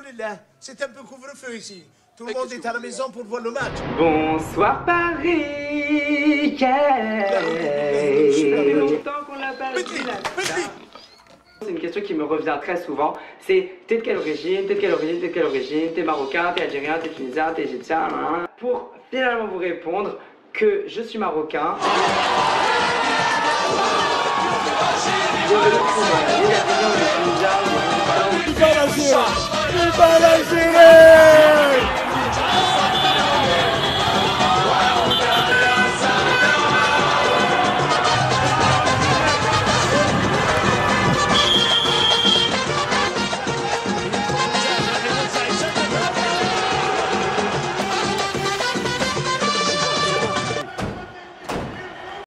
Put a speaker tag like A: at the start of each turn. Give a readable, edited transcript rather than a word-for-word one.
A: Alhamdoulilah, c'est un peu couvre-feu ici. Tout le monde est à la maison pour voir le match.
B: Bonsoir Paris, ça fait longtemps qu'on l'a pas vu là. C'est une question qui me revient très souvent, c'est t'es de quelle origine, t'es de quelle origine, t'es de quelle origine, t'es marocain, t'es algérien, t'es tunisien, t'es égyptien, hein. Pour finalement vous répondre que je suis marocain. Bienvenue pour